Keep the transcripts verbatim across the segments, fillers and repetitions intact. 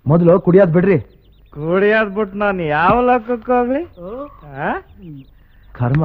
ಮೊದಲು ಕುಡಿಯೋದ್ ಬಿಡ್ರಿ. ಕುಡಿಯೋದ್ ಬಿಟ್ಟು ನಾನು ಯಾವ ಲಕ್ಕಕ್ಕೆ ಹೋಗ್ಲಿ? ಕರ್ಮ.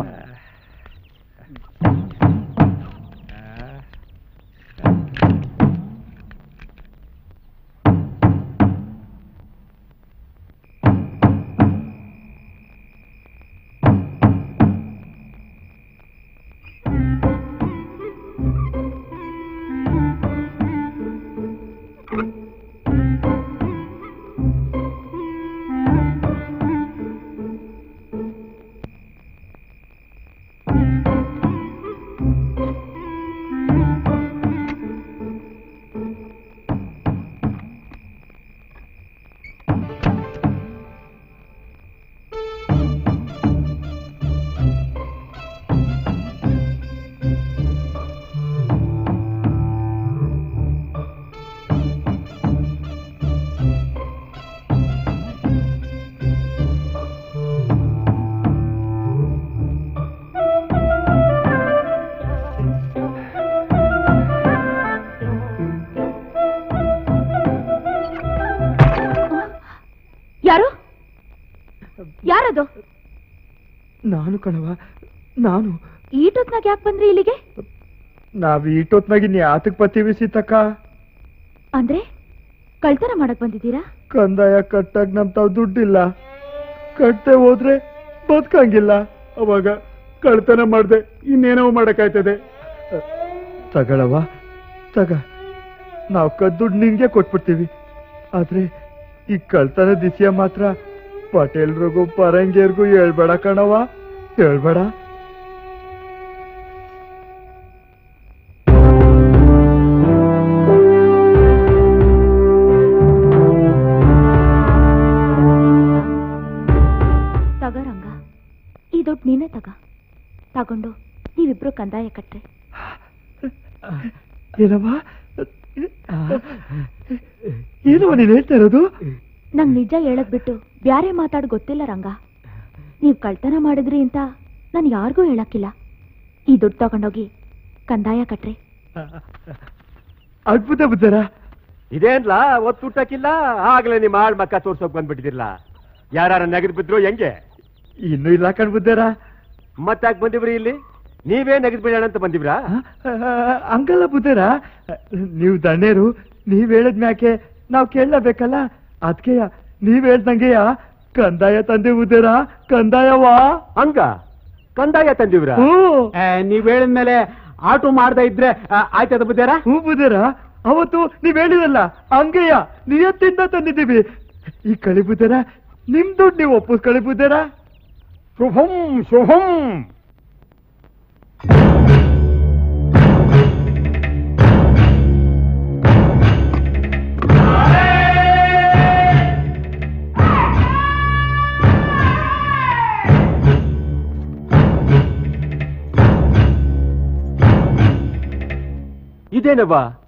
ಯಾರು? ಯಾರದು? ನಾನು ಕಣವ, ನಾನು. ಈಟೊತ್ನಾಗ ಯಾಕೆ ಬಂದ್ರಿ ಇಲ್ಲಿಗೆ? ನಾವ್ ಈಟೊತ್ನಾಗ ಇನ್ ಯಾತಕ್ ಬತ್ತೀವಿ ಸೀತಕ್ಕ? ಅಂದ್ರೆ ಕಳ್ತನ ಮಾಡಕ್ ಬಂದಿದ್ದೀರಾ? ಕಂದಾಯ ಕಟ್ಟಾಗ ನಮ್ ತಾವ್ ದುಡ್ಡಿಲ್ಲ, ಕಟ್ಟೆ ಹೋದ್ರೆ ಬದುಕಂಗಿಲ್ಲ. ಅವಾಗ ಕಳ್ತನ ಮಾಡ್ದೆ ಇನ್ನೇನೋ ಮಾಡಕ್ಕಾಯ್ತದೆ. ತಗಳವ ತಗ, ನಾವ್ ಕದ್ದುಡ್ ನಿಂಗೆ ಕೊಟ್ಬಿಡ್ತೀವಿ. ಆದ್ರೆ ಈ ಕಳ್ತನ ದಿಸಿಯ ಮಾತ್ರ ಪಟೇಲ್ರಿಗೂ ಪರಂಗಿಯರ್ಗೂ ಹೇಳ್ಬೇಡ ಕಣವ, ಹೇಳ್ಬೇಡ. ತಗ ರಂಗ, ಈ ದುಡ್ಡು ನೀನೇ ತಗ. ತಗೊಂಡು ನೀವಿಬ್ರು ಕಂದಾಯ ಕಟ್ರಿ. ಏನವ ಏನವ ನೀನ್ ಹೇಳ್ತಾ ಇರೋದು? ನಂಗ್ ನಿಜ ಹೇಳಕ್ ಬಿಟ್ಟು ಬ್ಯಾರೆ ಮಾತಾಡ್ ಗೊತ್ತಿಲ್ಲ ರಂಗ. ನೀವ್ ಕಳ್ತನ ಮಾಡಿದ್ರಿ ಅಂತ ನಾನು ಯಾರಿಗೂ ಹೇಳಕ್ಕಿಲ್ಲ. ಈ ದುಡ್ಡು ತಗೊಂಡೋಗಿ ಕಂದಾಯ ಕಟ್ರಿ. ಅದ್ಭುತ ಬುದ್ಧರ. ಇದೇನ್ಲ ಒತ್ತು ಊಟಕ್ಕಿಲ್ಲ, ಆಗ್ಲೇ ನಿಮ್ಮ ಆಳ್ ಮಕ್ಕ ತೋರ್ಸೋಕ್ ಬಂದ್ಬಿಟ್ಟಿದಿರ್ಲ. ಯಾರ ನೆಗದ್ ಬಿದ್ರು ಹೆಂಗೆ? ಇನ್ನೂ ಇಲ್ಲ ಕಣ್ ಬುದ್ಧರ. ಮತ್ತಾಕ್ ಬಂದಿವ್ರಿ ಇಲ್ಲಿ? ನೀವೇ ನೆಗದ್ ಬಿಡೋಣ ಅಂತ ಬಂದಿವ್ರಾ? ಹಂಗಲ್ಲ ಬುದ್ಧರ, ನೀವು ದಣ್ಣೇರು, ನೀವ್ ಹೇಳದ್ಮ್ಯಾಕೆ ನಾವ್ ಕೇಳಬೇಕಲ್ಲ. ಅದಕ್ಕೆ ನೀವ್ ಹೇಳ್ದಂಗೆಯ ಕಂದಾಯ ತಂದೆ ಬುದ್ಧರ, ಕಂದಾಯವಾ. ಹಂಗ ಕಂದಾಯ ತಂದಿವ್ರ? ನೀವ್ ಹೇಳಿದ್ಮೇಲೆ ಆಟೋ ಮಾಡ್ದ ಇದ್ರೆ ಆಯ್ತದ ಬುದ್ಧರ? ಹ್ಞೂ ಬುದ್ಧರ, ಅವತ್ತು ನೀವ್ ಹೇಳಿದಲ್ಲ ಹಂಗೆಯ ನಿಯತ್ತಿಂದ ತಂದಿದ್ದೀವಿ. ಈ ಕಳಿ ಬುದ್ಧರ, ನಿಮ್ ದುಡ್ಡು ನೀವು ಒಪ್ಪಿಸ್ಕೊಳ್ಳಿ ಬುದ್ಧರ. ಶುಭಂ ಶುಭಂ. ಇದೇನವ್ವ